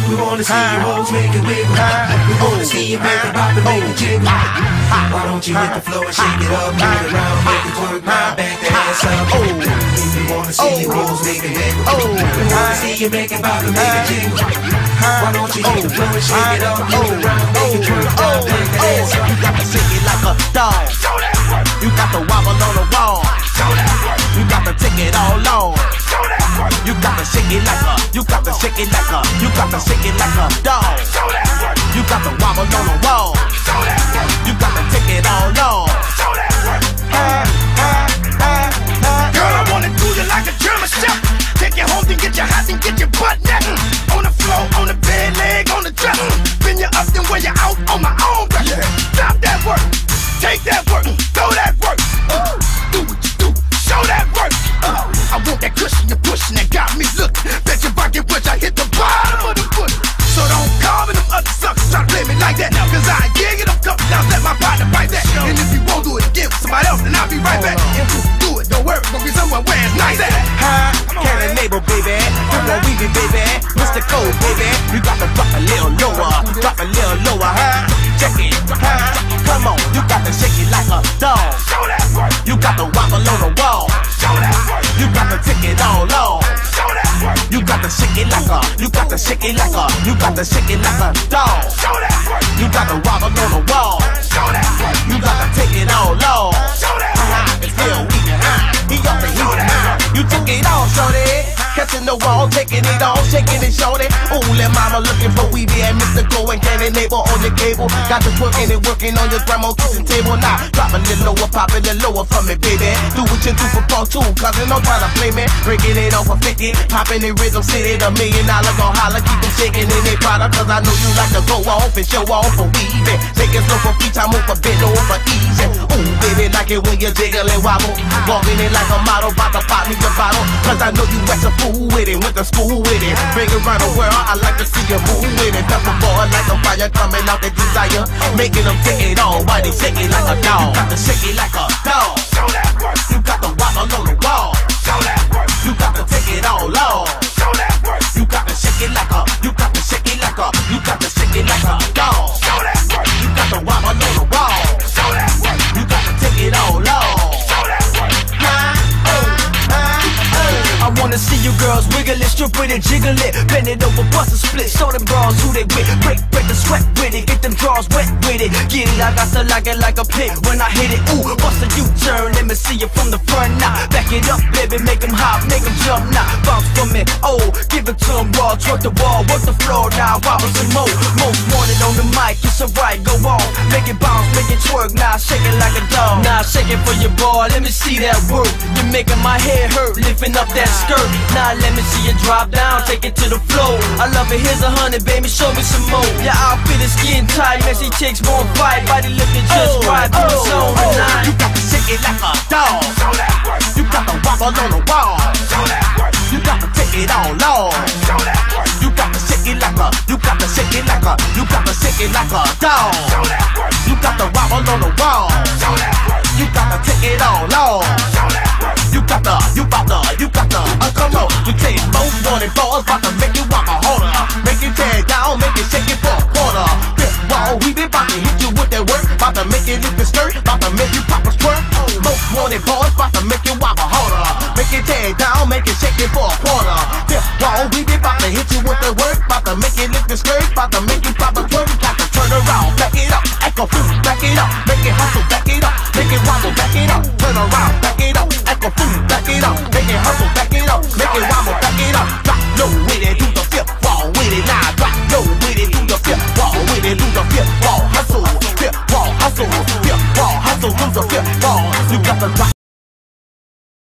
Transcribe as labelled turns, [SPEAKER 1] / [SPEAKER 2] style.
[SPEAKER 1] We wanna see your hoes make it wiggle. We wanna see you make it pop and make it jiggle. Why don't you hit the floor and shake it up, turn it around, make it twerk, now back that ass up. We wanna see your hoes make it wiggle. We wanna see you make it pop and make it jiggle. Why don't you hit the floor and shake it up, turn it around, make it twerk, now back that ass up.
[SPEAKER 2] You got to shake it like a dog.
[SPEAKER 1] Show that work.
[SPEAKER 2] You got to wobble on the wall.
[SPEAKER 1] Show that work.
[SPEAKER 2] You got to take it all on.
[SPEAKER 1] Show that work.
[SPEAKER 2] You got to shake it like a, you got to shake it like a, you got to shake it like a dog.
[SPEAKER 1] Show that work.
[SPEAKER 2] You got to wobble on the wall.
[SPEAKER 1] Show that work.
[SPEAKER 2] You got to take it all on.
[SPEAKER 1] Show that work. Girl, I wanna do you like a German chef. Take you home, then get your hot, then get your butt nut. On the floor, on the bed, leg on the dresser. Bend you up, then wear you out on my own breath. Stop that work. Take that work. Throw that work. Do what you do. Show that work. I want that cushion you're pushing that got me looking. Bet your pocket once I hit the bottom of the foot. So don't call me them other suckers try to play me like that. Cause I gig it up, couple down, let my partner bite that. And if you won't do it again with somebody else, then I'll be right back. And if you do it, don't worry, gonna be somewhere where it's nice at.
[SPEAKER 2] Kane Abel, baby. Come on, Weebie, baby. Mystikal, baby. You got to drop a little lower. Drop a little lower, huh? Check it, huh? Come on, you got to shake it like a dog.
[SPEAKER 1] Show that work.
[SPEAKER 2] You got to wobble on the wall.
[SPEAKER 1] Show that work.
[SPEAKER 2] You got to take it all on.
[SPEAKER 1] Show that work.
[SPEAKER 2] You got to shake it like a, you got to shake it like a, you got to shake it like a dog.
[SPEAKER 1] Show that work.
[SPEAKER 2] You got to wobble on the wall.
[SPEAKER 1] Show that work.
[SPEAKER 2] You got to take it all on.
[SPEAKER 1] Show that work.
[SPEAKER 2] It's real weak, he off the heat, you took it all, shorty. Catching the wall, taking it all, shaking it, shorty. Ooh, little mama looking for Weebie and Mystikal and Kane Abel on your cable. Got to working and working on your grandma kitchen table. Now, drop a little lower, pop it a little lower for me, baby. Do what you do for part two, cause they don't try to play me. Breaking it over 50, popping in Rhythm City. $1 million gon' holler, keep them shaking in their product. Cause I know you like to go off and show off for Weebie. Take it slow for feet, I move a bit over easy. Ooh, baby, like it when you jiggle and wobble. Walking it like a model, bout to pop me your bottle. Cause I know you at your fool with it, went to school with it. Bring it around the world, I like to see you move with it. Pepper boy like a fire coming out the desire. Making them take it all, while they shake it like a dog. You got to shake it like a dog.
[SPEAKER 1] Show that work.
[SPEAKER 2] You got to wobble on the wall.
[SPEAKER 1] Show that work.
[SPEAKER 2] You got to take it all on.
[SPEAKER 1] Show that work.
[SPEAKER 2] You got to shake it like a, you got to shake it like a, you got to shake it like a dog.
[SPEAKER 1] Show that work.
[SPEAKER 2] You got to wobble on the wall.
[SPEAKER 1] Show that work.
[SPEAKER 2] You got to take it all on.
[SPEAKER 1] Show that work.
[SPEAKER 3] I wanna see you girls wiggle it, strip with it, jiggle it, bend it over, bust a split, show them bras who they with, break the sweat with it, get them drawers wet with it, get it, I got to like it like a pig when I hit it, ooh, bust a U-turn, let me see you from the front now, back it up, baby, make them hop, make them jump now, bounce for me, oh, give it to them raw, twerk the wall, work the floor now, wobble some more, most wanted on the mic, it's alright, go on, make it bounce, make it twerk now, shake it like a dog, now shake it for your boy, let me see that work, you're making my head hurt, lifting up that skirt. Now let me see you drop down, take it to the floor. I love it, here's 100, baby, show me some more. Your outfit is skin tight, messy chicks won't fight. Body looking just right, put the zone tonight.
[SPEAKER 2] You got to shake it like a dog.
[SPEAKER 1] Show that work.
[SPEAKER 2] You got to wobble on the wall.
[SPEAKER 1] Show that work.
[SPEAKER 2] You got to take it all on.
[SPEAKER 1] Show that work.
[SPEAKER 2] You got to shake it like a, you got to shake it like a, you got to shake it like a dog.
[SPEAKER 1] Show that work.
[SPEAKER 2] You got to wobble on the wall.
[SPEAKER 1] Show that work.
[SPEAKER 2] You got to take it all on.
[SPEAKER 1] Show that work.
[SPEAKER 2] You got to, come on. You take both wanted balls, about to make you walk a harder. Make you tear down, make it shake it for a quarter. Fifth wall, we been about to hit you with that work. About to make it lift the skirt, about to make you pop a squirt. Both wanted balls, about to make you walk a harder. Make it tear down, make it shake it for a quarter. Fifth wall, we been about to hit you with that work. About to make it lift the skirt, about to make you pop a squirt. Got to turn around, back it up, echo food, back it up. Make it hustle, back it up, make it wobble, back it up. Turn around, back it up, echo food, back it up. Make it hustle, back it up.